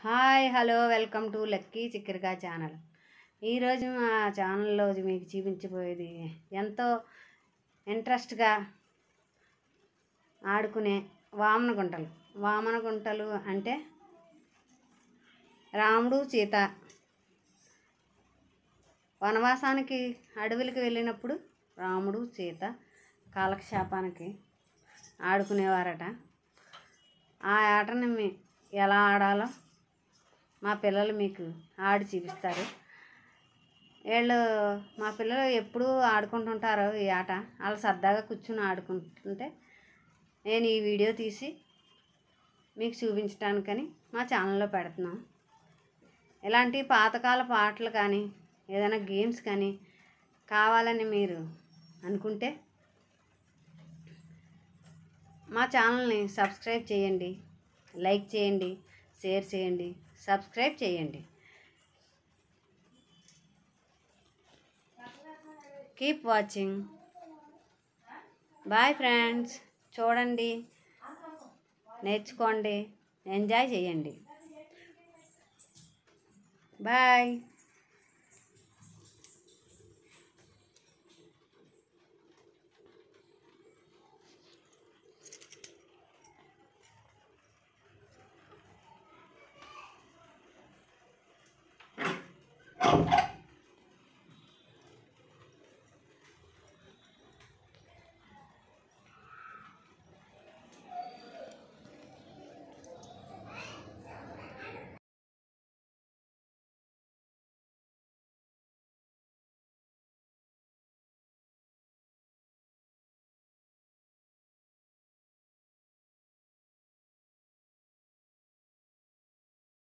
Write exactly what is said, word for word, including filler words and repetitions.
Hi hello welcome to lucky చిక్కరికా channel. ఈరోజు మా ఛానల్లో మీకు చూపించబోయేది ఎంతో ఇంట్రెస్ట్గా ఆడుకునే వామన గుంటలు. వామన గుంటలు అంటే రాముడు సీత వనవాసానికి అడవులకు వెళ్ళినప్పుడు రాముడు సీత కాలక్షేపానికి ఆడుకునేవారట. ఆ ఆటని ఎలా ఆడాలో మా పిల్లలు మీకు ఆడి చూపిస్తారు. వీళ్ళు మా పిల్లలు ఎప్పుడూ ఆడుకుంటుంటారు ఈ ఆట. వాళ్ళు సరదాగా కూర్చుని ఆడుకుంటుంటే నేను ఈ వీడియో తీసి మీకు చూపించడానికని మా ఛానల్లో పెడుతున్నాం. ఇలాంటి పాతకాల పాటలు కానీ ఏదైనా గేమ్స్ కానీ కావాలని మీరు అనుకుంటే మా ఛానల్ని సబ్స్క్రైబ్ చేయండి, లైక్ చేయండి, షేర్ చేయండి, సబ్స్క్రైబ్ చేయండి. Keep watching. Bye friends. చూడండి, నేర్చుకోండి, ఎంజాయ్ చేయండి. బాయ్. Oh.